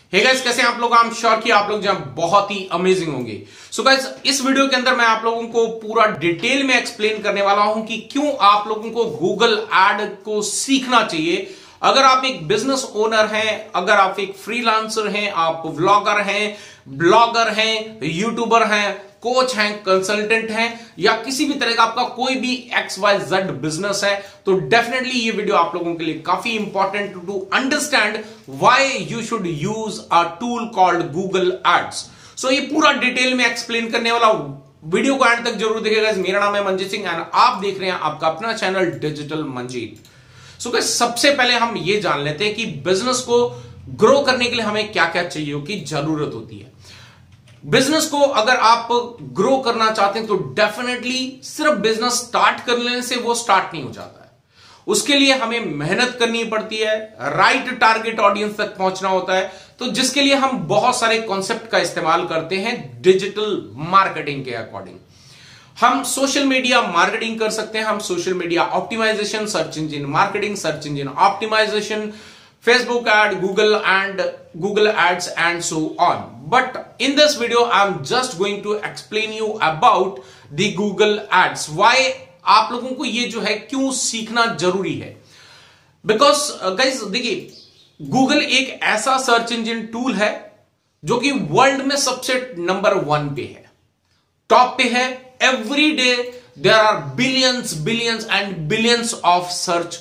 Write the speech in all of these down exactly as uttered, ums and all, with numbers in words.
Hey guys, कैसे हैं आप लोग? आई एम श्योर कि आप लोग जो बहुत ही अमेजिंग होंगे। सो गाइस, इस वीडियो के अंदर मैं आप लोगों को पूरा डिटेल में एक्सप्लेन करने वाला हूं कि क्यों आप लोगों को गूगल एड को सीखना चाहिए। अगर आप एक बिजनेस ओनर हैं, अगर आप एक फ्रीलांसर हैं, आप व्लॉगर हैं, ब्लॉगर हैं, यूट्यूबर हैं, कोच हैं, कंसल्टेंट हैं, या किसी भी तरह का आपका कोई भी एक्स वाई जेड बिजनेस है, तो डेफिनेटली ये वीडियो आप लोगों के लिए काफी important to understand why you should use a tool called Google ads. So ये पूरा डिटेल में एक्सप्लेन करने वाला वीडियो को एंड तक जरूर देखिएगा। मेरा नाम है मंजीत सिंह एंड आप देख रहे हैं आपका अपना channel digital Manjeet. So so, सबसे पहले हम ये जान लेते हैं कि बिजनेस को ग्रो करने के लिए हमें क्या क्या चाहिए की जरूरत होती है। बिजनेस को अगर आप ग्रो करना चाहते हैं तो डेफिनेटली सिर्फ बिजनेस स्टार्ट कर लेने से वो स्टार्ट नहीं हो जाता है। उसके लिए हमें मेहनत करनी पड़ती है, राइट टारगेट ऑडियंस तक पहुंचना होता है, तो जिसके लिए हम बहुत सारे कॉन्सेप्ट का इस्तेमाल करते हैं डिजिटल मार्केटिंग के अकॉर्डिंग। हम सोशल मीडिया मार्केटिंग कर सकते हैं, हम social media optimisation, search engine marketing, search engine optimisation, Facebook ad, Google and Google ads and so on. But in this video, I'm just going to explain you about the Google ads. Why आप लोगों को ये जो है क्यों सीखना जरूरी है? Because guys देखिए, Google एक ऐसा सर्च इंजन टूल है जो कि वर्ल्ड में सबसे नंबर वन पे है, टॉप पे है। Every day there are billions billions and billions of search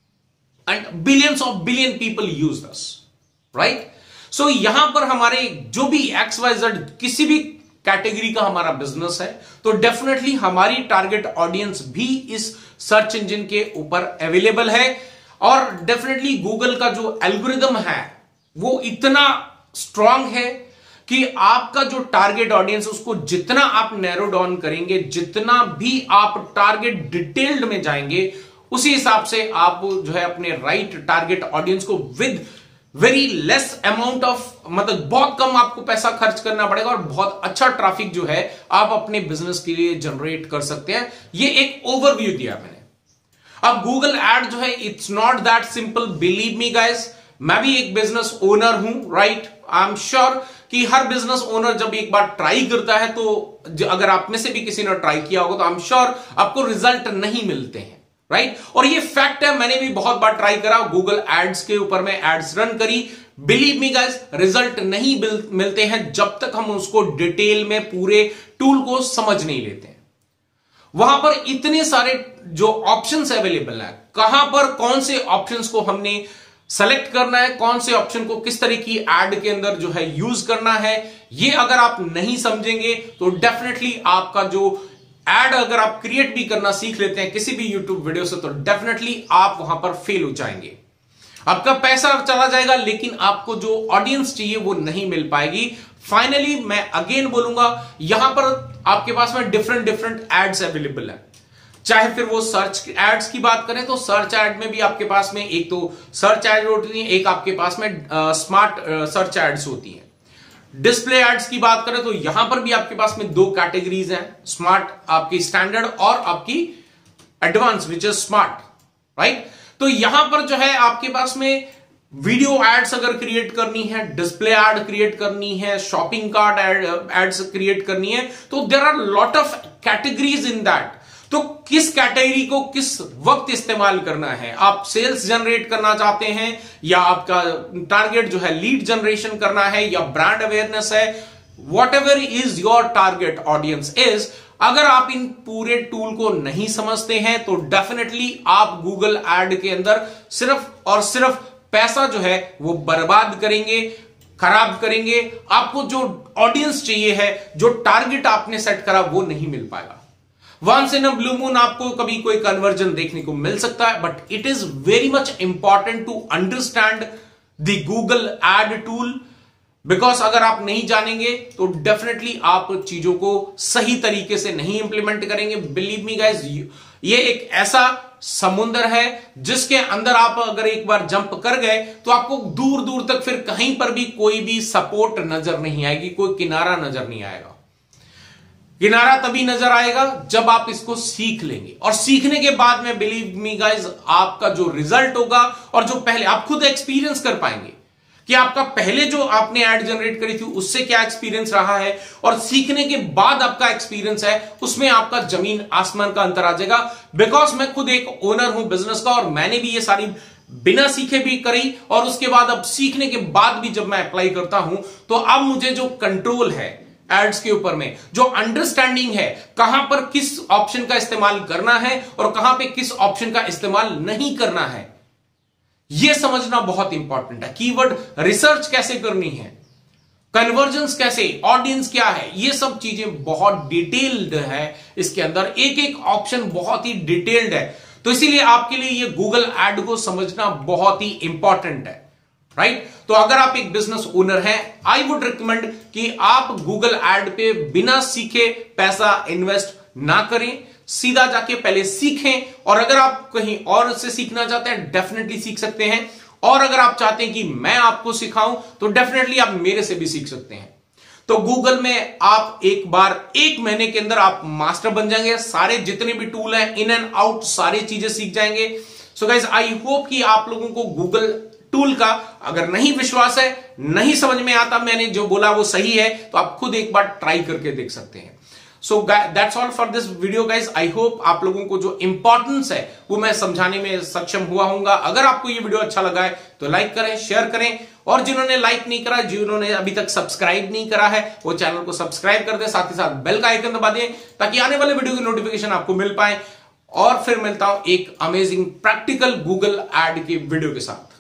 and billions of billion people use this, right? So यहां पर हमारे जो भी एक्स वाई जेड किसी भी कैटेगरी का हमारा बिजनेस है, तो डेफिनेटली हमारी टारगेट ऑडियंस भी इस सर्च इंजन के ऊपर अवेलेबल है। और डेफिनेटली गूगल का जो एल्गोरिदम है वो इतना स्ट्रांग है कि आपका जो टारगेट ऑडियंस उसको जितना आप नैरो डाउन करेंगे, जितना भी आप टारगेट डिटेल्ड में जाएंगे, उसी हिसाब से आप जो है अपने राइट टारगेट ऑडियंस को with very less amount of, मतलब बहुत कम आपको पैसा खर्च करना पड़ेगा और बहुत अच्छा ट्रैफिक जो है आप अपने बिजनेस के लिए जनरेट कर सकते हैं। ये एक ओवरव्यू दिया मैंने। अब गूगल एड जो है it's not that simple, believe me guys. मैं भी एक बिजनेस ओनर हूं, राइट? आई एम श्योर कि हर बिजनेस ओनर जब एक बार ट्राई करता है, तो अगर आप में से भी किसी ने ट्राई किया होगा तो आई एम श्योर आपको रिजल्ट नहीं मिलते हैं, राइट right? और ये फैक्ट है, मैंने भी बहुत बार ट्राई करा, गूगल एड्स के ऊपर में एड्स रन करी। बिलीव मी गाइस, रिजल्ट नहीं मिलते हैं जब तक हम उसको डिटेल में पूरे टूल को समझ नहीं लेते हैं। वहां पर इतने सारे जो ऑप्शंस अवेलेबल है, कहां पर कौन से ऑप्शंस को हमने सेलेक्ट करना है, कौन से ऑप्शन को किस तरह की एड के अंदर जो है यूज करना है, ये अगर आप नहीं समझेंगे तो डेफिनेटली आपका जो एड अगर आप क्रिएट भी करना सीख लेते हैं किसी भी यूट्यूब वीडियो से, तो डेफिनेटली आप वहां पर फेल हो जाएंगे। आपका पैसा चला जाएगा, लेकिन आपको जो ऑडियंस चाहिए वो नहीं मिल पाएगी। फाइनली मैं अगेन बोलूंगा, यहां पर आपके पास में डिफरेंट डिफरेंट एड्स अवेलेबल है। चाहे फिर वो सर्च एड्स की बात करें तो सर्च एड में भी आपके पास में एक तो सर्च एड होती है, एक आपके पास में स्मार्ट सर्च एड्स होती है। डिस्प्ले एड्स की बात करें तो यहां पर भी आपके पास में दो कैटेगरीज हैं, स्मार्ट आपकी स्टैंडर्ड और आपकी advance which is smart, right? तो यहां पर जो है आपके पास में वीडियो एड्स अगर क्रिएट करनी है, डिस्प्ले एड क्रिएट करनी है, शॉपिंग कार्ट एड्स क्रिएट करनी है, तो there are lot of categories in that. तो किस कैटेगरी को किस वक्त इस्तेमाल करना है? आप सेल्स जनरेट करना चाहते हैं, या आपका टारगेट जो है लीड जनरेशन करना है, या ब्रांड अवेयरनेस है, whatever is your target audience is. अगर आप इन पूरे टूल को नहीं समझते हैं तो डेफिनेटली आप गूगल एड के अंदर सिर्फ और सिर्फ पैसा जो है वो बर्बाद करेंगे, खराब करेंगे। आपको जो ऑडियंस चाहिए है, जो टारगेट आपने सेट करा, वो नहीं मिल पाएगा। Once in a blue moon आपको कभी कोई कन्वर्जन देखने को मिल सकता है, but it is very much important to understand the Google ad tool, because अगर आप नहीं जानेंगे तो डेफिनेटली आप चीजों को सही तरीके से नहीं इंप्लीमेंट करेंगे। बिलीव मी गाइस, ये एक ऐसा समुंदर है जिसके अंदर आप अगर एक बार जंप कर गए तो आपको दूर दूर तक फिर कहीं पर भी कोई भी सपोर्ट नजर नहीं आएगी, कोई किनारा नजर नहीं आएगा। किनारा तभी नजर आएगा जब आप इसको सीख लेंगे, और सीखने के बाद में बिलीव मी गाइस आपका जो रिजल्ट होगा, और जो पहले आप खुद एक्सपीरियंस कर पाएंगे कि आपका पहले जो आपने एड जनरेट करी थी उससे क्या एक्सपीरियंस रहा है और सीखने के बाद आपका एक्सपीरियंस है, उसमें आपका जमीन आसमान का अंतर आ जाएगा। बिकॉज मैं खुद एक ओनर हूं बिजनेस का और मैंने भी ये सारी बिना सीखे भी करी और उसके बाद अब सीखने के बाद भी जब मैं अप्लाई करता हूं तो अब मुझे जो कंट्रोल है एड्स के ऊपर में, जो अंडरस्टैंडिंग है कहां पर किस ऑप्शन का इस्तेमाल करना है और कहां पे किस ऑप्शन का इस्तेमाल नहीं करना है, यह समझना बहुत इंपॉर्टेंट है। कीवर्ड रिसर्च कैसे करनी है, कन्वर्जेंस कैसे, ऑडियंस क्या है, ये सब चीजें बहुत डिटेल्ड है इसके अंदर, एक एक ऑप्शन बहुत ही डिटेल्ड है। तो इसीलिए आपके लिए ये गूगल एड को समझना बहुत ही इंपॉर्टेंट है, राइट right? तो अगर आप एक बिजनेस ओनर हैं, आई वुड रिकमेंड कि आप गूगल एड पे बिना सीखे पैसा इन्वेस्ट ना करें, सीधा जाके पहले सीखें। और अगर आप कहीं और से सीखना चाहते हैं डेफिनेटली सीख सकते हैं, और अगर आप चाहते हैं कि मैं आपको सिखाऊं तो डेफिनेटली आप मेरे से भी सीख सकते हैं। तो गूगल में आप एक बार एक महीने के अंदर आप मास्टर बन जाएंगे, सारे जितने भी टूल हैं इन एंड आउट सारी चीजें सीख जाएंगे। सो गाइस आई होप कि आप लोगों को गूगल टूल का अगर नहीं विश्वास है, नहीं समझ में आता मैंने जो बोला वो सही है, तो आप खुद एक बार ट्राई करके देख सकते हैं। So that's all for this video guys. I hope आप लोगों को जो इंपॉर्टेंस है वो मैं समझाने में सक्षम हुआ हूंगा। अगर आपको ये वीडियो अच्छा लगा है तो लाइक करें, शेयर करें, और जिन्होंने लाइक नहीं करा, जिन्होंने अभी तक सब्सक्राइब नहीं करा है, वो चैनल को सब्सक्राइब कर दे, साथ ही साथ बेल का आइकन दबा दें ताकि आने वाले वीडियो की नोटिफिकेशन आपको मिल पाए। और फिर मिलता हूं एक अमेजिंग प्रैक्टिकल गूगल एड के वीडियो के साथ।